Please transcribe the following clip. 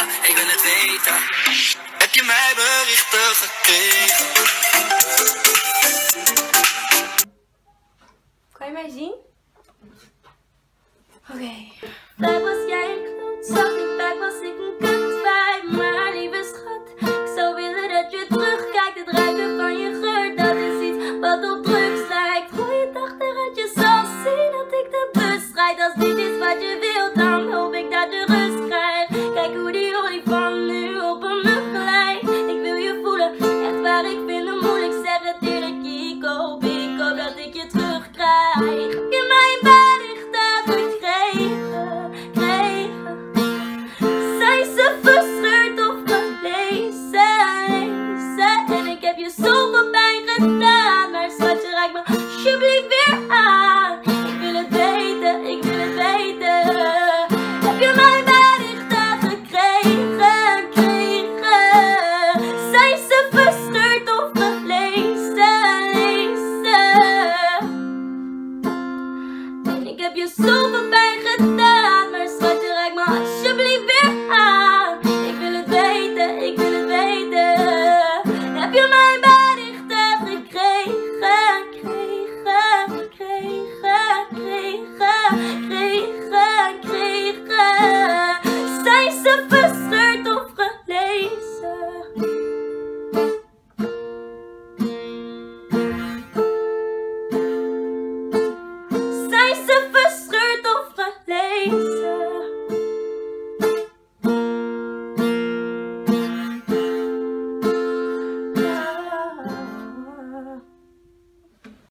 ik wil het weten. Heb je mij berichten gekregen? Kan je mij zien? Oké. Waar was jij een klootzak?